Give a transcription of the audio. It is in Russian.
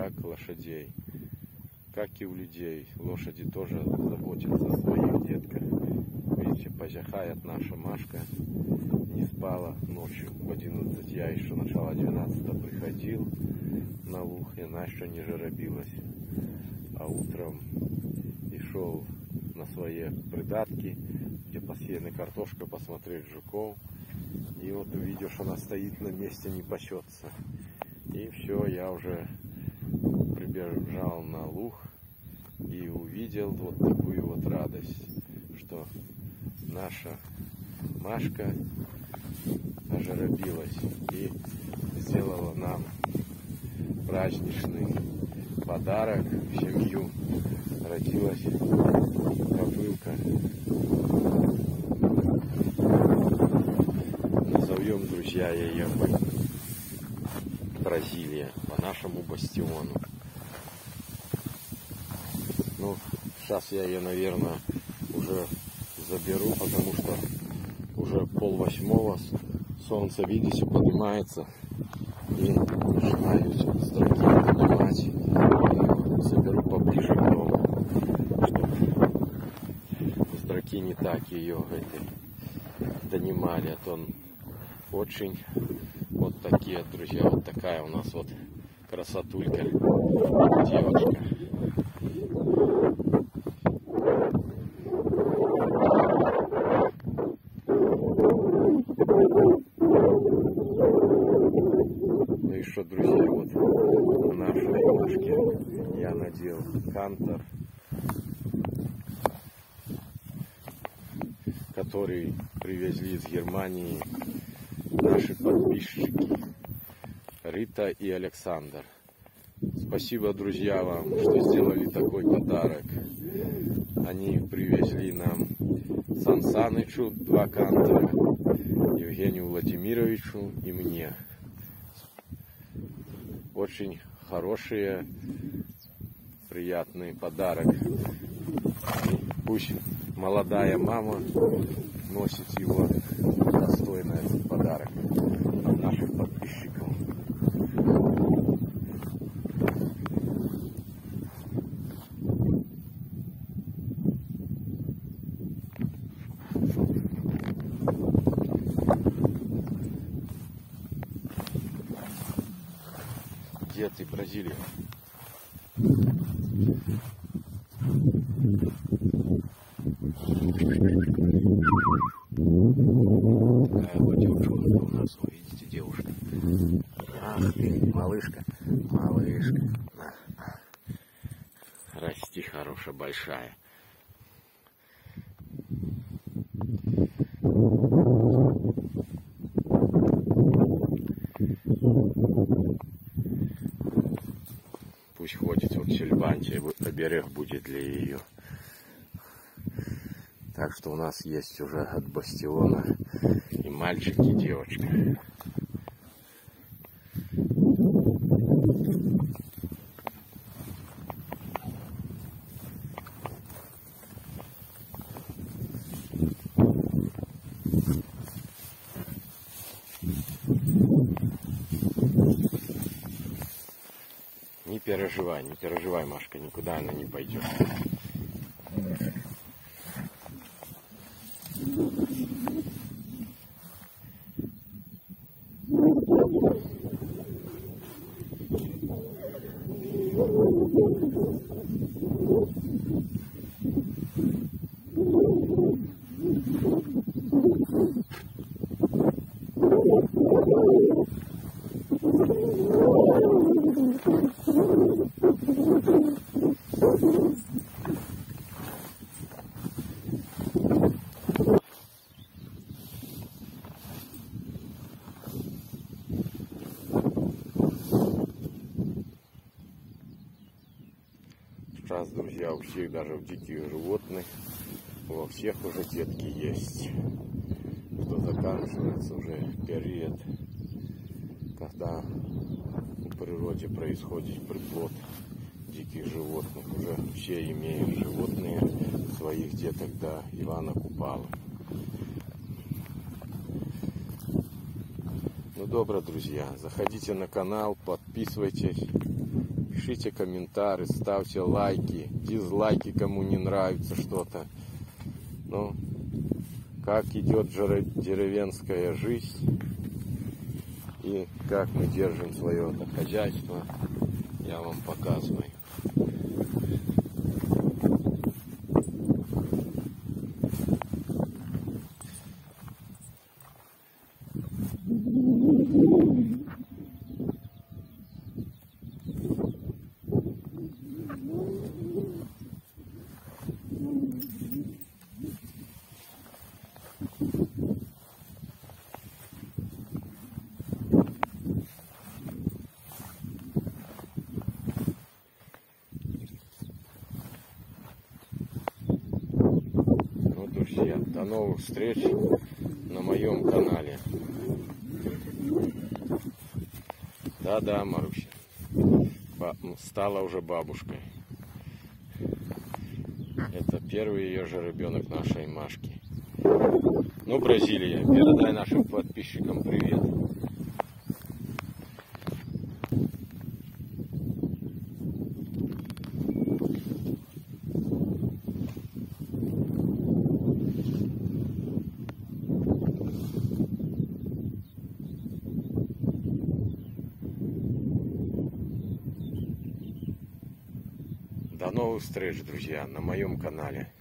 как лошадей. Как и у людей, лошади тоже заботятся о своих детках. Видите, позяхает наша Машка. Не спала ночью в 11. Я еще начало 12 приходил на луг, и она еще не жаробилась. А утром и шел на свои придатки, где посеяна картошка, посмотреть жуков. И вот увидел, что она стоит на месте, не пасется. И все, я уже прибежал на луг и увидел вот такую вот радость, что наша Машка ожаробилась и сделала нам праздничный подарок в семью. Родилась кобылка. Назовем, друзья, ее Бразилия, по нашему бастиону. Ну, сейчас я ее, наверное, уже заберу, потому что уже 7:30, солнце, видите, поднимается и начинают строки поднимать. И заберу поближе к дому, чтобы строки не так ее донимали, а то он очень вот такие, друзья, вот такая у нас вот красотулька девочка. Ну и что, друзья, вот на нашей Машке я надел кантор, который привезли из Германии наши подписчики Рита и Александр. Спасибо, друзья, вам, что сделали такой подарок. Они привезли нам Сан Санычу 2 кантора, Евгению Владимировичу и мне. Очень хороший, приятный подарок. И пусть молодая мама носит его, достойно этот подарок от наших подписчиков. Где ты, Бразилия? Такая вот девушка у нас, вы видите, девушка. Ах ты, малышка, малышка. Расти хорошая, большая. Пусть ходит вот в Сильванте, оберег будет для ее. Так что у нас есть уже от бастиона и мальчик, и девочка. Не переживай, Машка, никуда она не пойдет. Сейчас, друзья, у всех, даже у диких животных, во всех уже детки есть. Что заканчивается уже период, когда в природе происходит приплод диких животных. Уже все имеют животные своих деток до Ивана Купалы. Ну добро, друзья, заходите на канал, подписывайтесь. Пишите комментарии, ставьте лайки, дизлайки, кому не нравится что-то. Ну, как идет деревенская жизнь и как мы держим свое хозяйство, я вам показываю. Друзья, до новых встреч на моем канале. Да-да, Маруся стала уже бабушкой. Это первый ее же ребенок нашей Машки. Ну, Бразилия, передай нашим подписчикам привет. До новых встреч, друзья, на моем канале.